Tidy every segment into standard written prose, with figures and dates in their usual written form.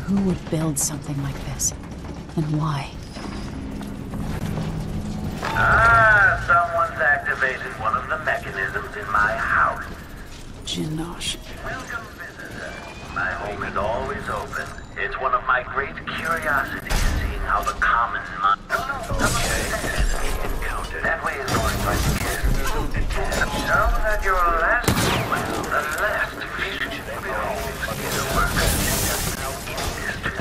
Who would build something like this? And why? Ah, someone's activated one of the mechanisms in my house. Jinosh. Welcome, visitor. My home is always open. It's one of my great curiosities, seeing how the common mind... That way is going right here. So that your last... Well, the last fish behold is a work of industry.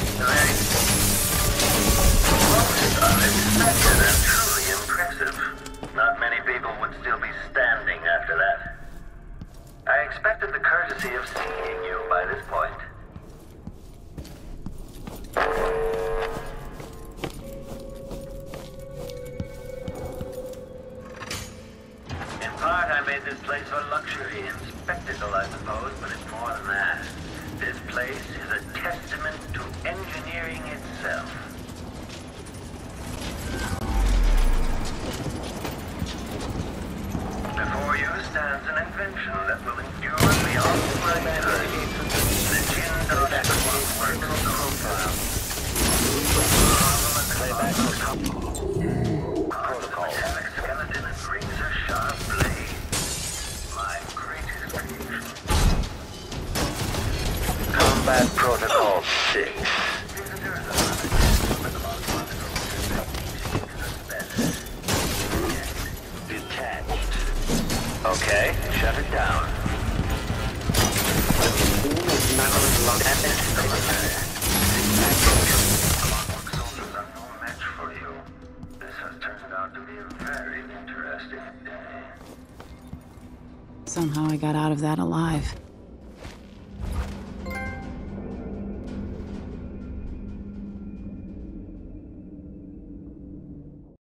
Most unexpected and truly impressive. Not many people would still be standing after that. I expected the courtesy of seeing you by this point. In part, I made this place for luxury and spectacle, I suppose, but it's more than that. This place is a testament to engineering itself. Before you stands an invention that will endure beyond my time. The Clockwork Soldiers. Protocol. Metallic skeleton and razor-sharp blade. My greatest creation. Combat Protocol 6. Okay, shut it down. Clockwork Soldiers are no match for you. This has turned out to be a very interesting day. Somehow I got out of that alive.